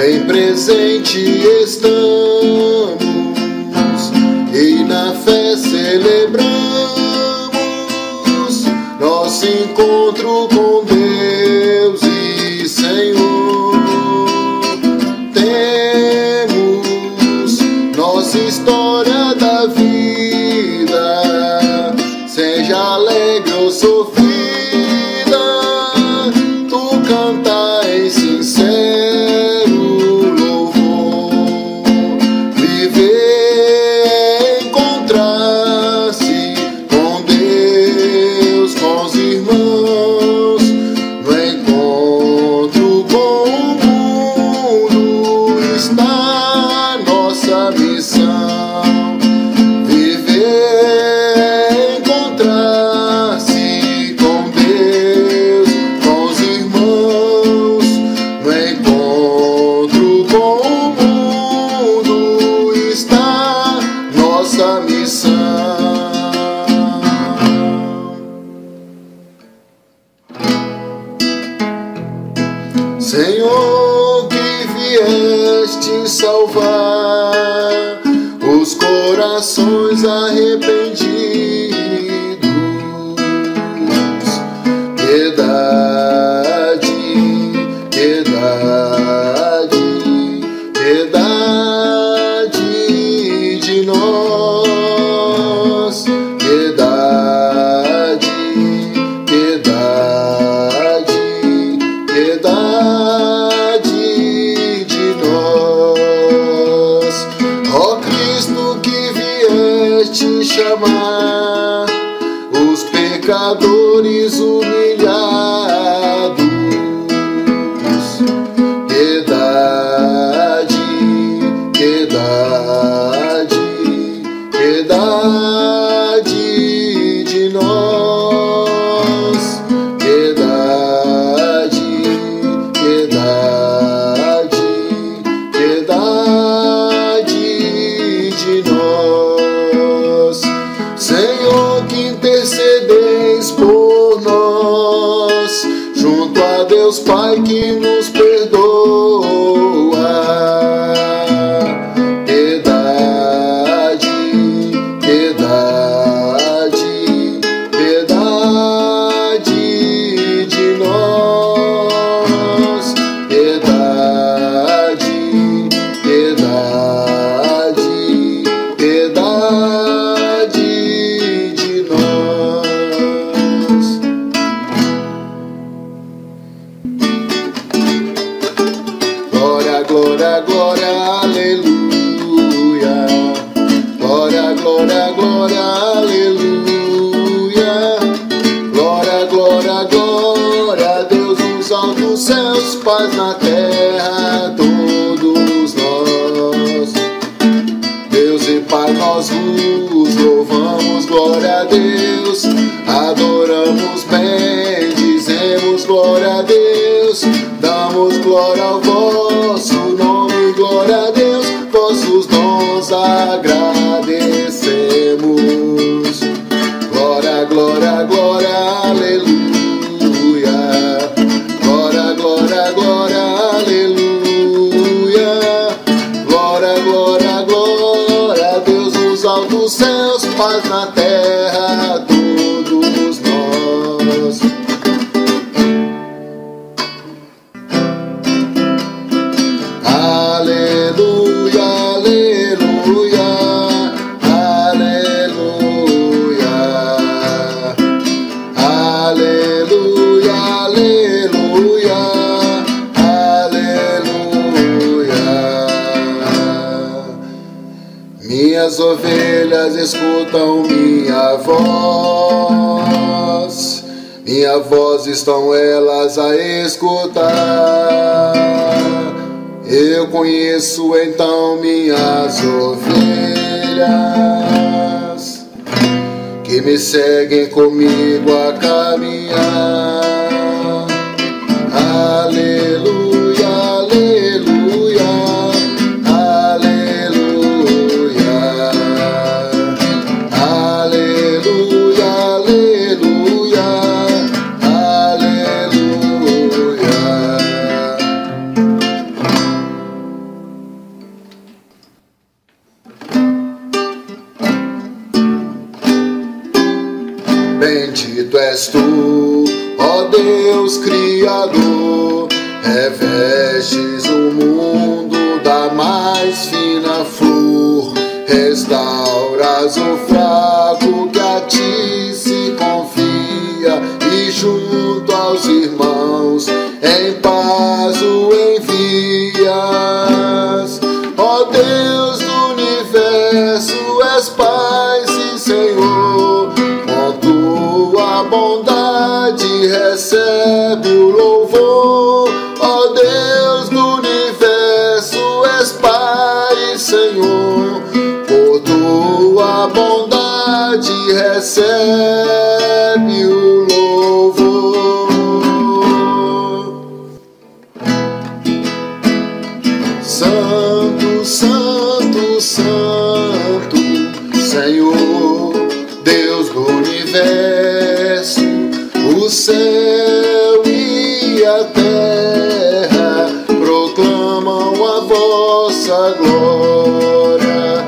bem presente estamos e na fé celebramos nosso encontro com Deus e Senhor. Temos nossa história da vida, seja alegre ou sofrida, tu canta em sincero louvor. Viver é encontrar-se com Deus, com os irmãos, no encontro com o mundo está nossa missão. Viver é encontrar-se com Deus, com os irmãos, no encontro com o mundo está nossa missão. Senhor, que vieste salvar os corações arrependidos, piedade, piedade, piedade de nós, piedade, piedade, piedade de nós. Ó Cristo, que vieste chamar os pecadores humilhados, piedade, piedade, piedade de nós, piedade, piedade, piedade de nós. Senhor, que intercedeis por nós, junto a Deus Pai que nos perdoa. Piedade, piedade, piedade de nós, piedade, piedade, piedade de nós. Glória, glória, glória, aleluia. Glória, glória, glória, aleluia. Glória, glória, glória a Deus nos altos céus, paz na terra a todos nós. Deus e Pai, nós vos louvamos, glória a Deus, adoramos bem, dizemos glória a Deus, damos glória ao vosso nome, glória a Deus, vossos dons agradecemos. Glória, glória, glória, aleluia. Glória, glória, glória, aleluia. Glória, glória, glória a Deus nos altos céus, paz na terra a todos nós. Aleluia, aleluia, aleluia, aleluia, aleluia, aleluia. Minhas ovelhas escutam minha voz estão elas a escutar. Eu conheço então minhas ovelhas, que me seguem comigo a caminhar. Aleluia, aleluia, aleluia, aleluia, aleluia, aleluia. Bendito és tu, ó Deus Criador, revestes o mundo da mais fina flor, restauras o fraco que a ti se confia, e junto aos irmãos em paz o envias. Ó Deus do universo, és paz e Senhor, com tua bondade recebe o louvor. Ó Deus do universo, és Pai e Senhor, por tua bondade recebe o louvor. Santo, santo, santo, Senhor, Deus do universo, o céu e a terra proclamam a vossa glória.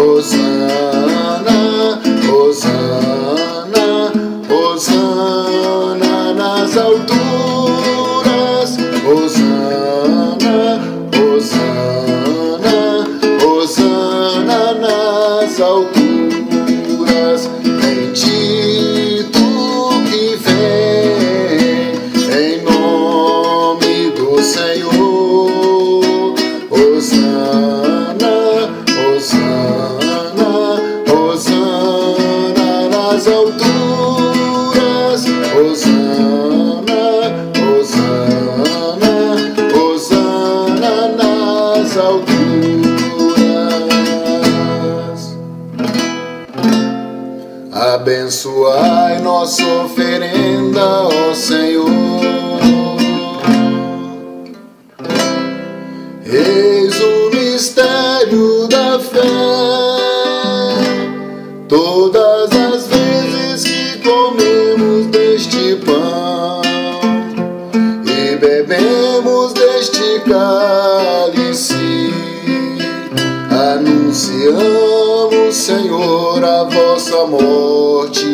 Hosana, Hosana, Hosana nas alturas. Hosana, Hosana, Hosana nas alturas. Bendito que vem em nome do Senhor. Hosana, Hosana, Hosana nas alturas. Hosana, Hosana, Hosana nas alturas. Abençoai nossa oferenda, ó Senhor. Eis o mistério da fé. Todas as vezes que comemos deste pão e bebemos deste cálice, anunciamos, Senhor, a vossa morte,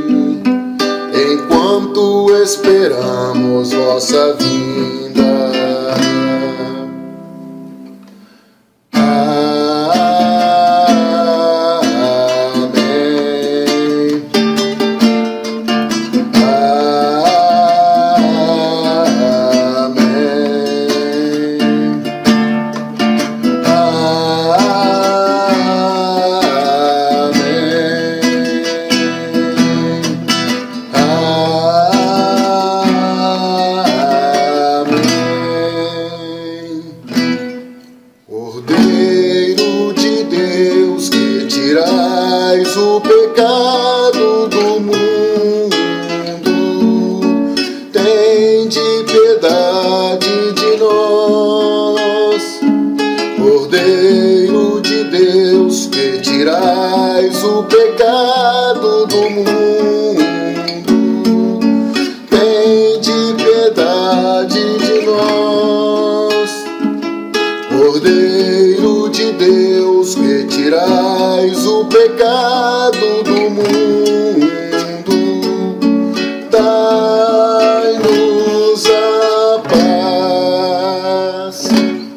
enquanto esperamos vossa vinda. Cordeiro de Deus, que tirais o pecado do mundo, tende piedade de nós. Cordeiro de Deus, que tirais o pecado do mundo, tende piedade de nós. Cordeiro de Deus, que tirais o pecado do mundo, dai-nos a paz.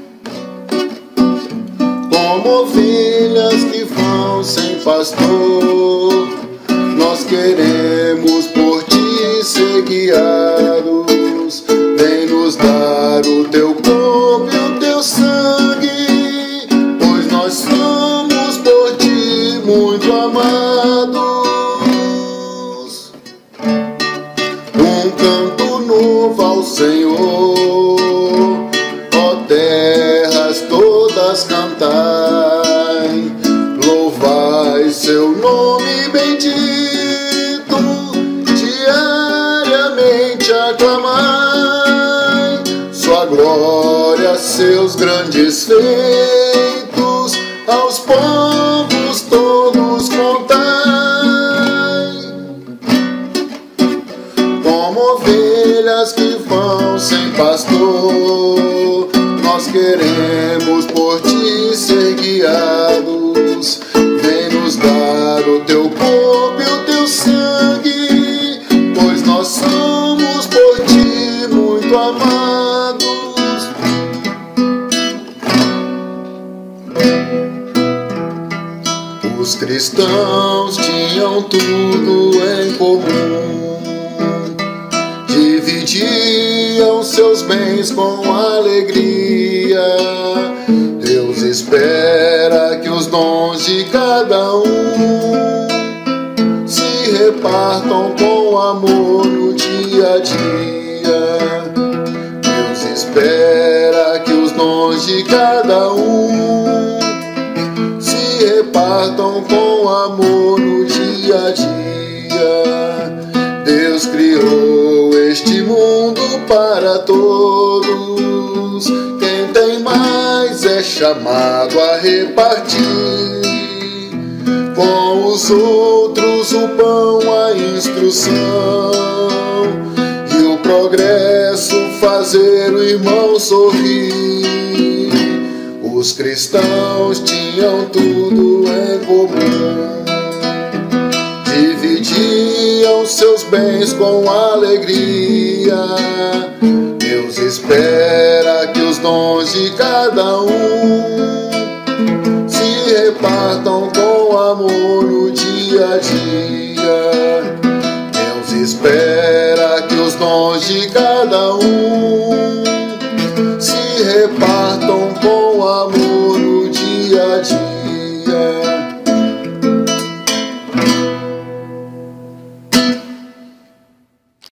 Como ovelhas que vão sem pastor, nós queremos por ti ser guiados. Vem nos dar o teu corpo e o teu sangue, pois nós somos por ti muito amados. Um canto novo ao Senhor, ó terras todas cantai, louvai seu nome bendito, diariamente aclamai sua glória, seus grandes feitos, aos povos todos contai. Como ovelhas que vão sem pastor, nós queremos por ti ser guiados. Vem nos dar o teu corpo e o teu sangue, tinham tudo em comum. Dividiam seus bens com alegria. Deus espera que os dons de cada um se repartam com amor no dia a dia. Deus espera que os dons de cada um se repartam com amor no dia a dia. Deus criou este mundo para todos. Quem tem mais é chamado a repartir com os outros o pão, a instrução e o progresso, fazer o irmão sorrir. Os cristãos tinham tudo em comum. Dividiam seus bens com alegria. Deus espera que os dons de cada um se repartam com amor no dia a dia. Deus espera que os dons de cada um se repartam com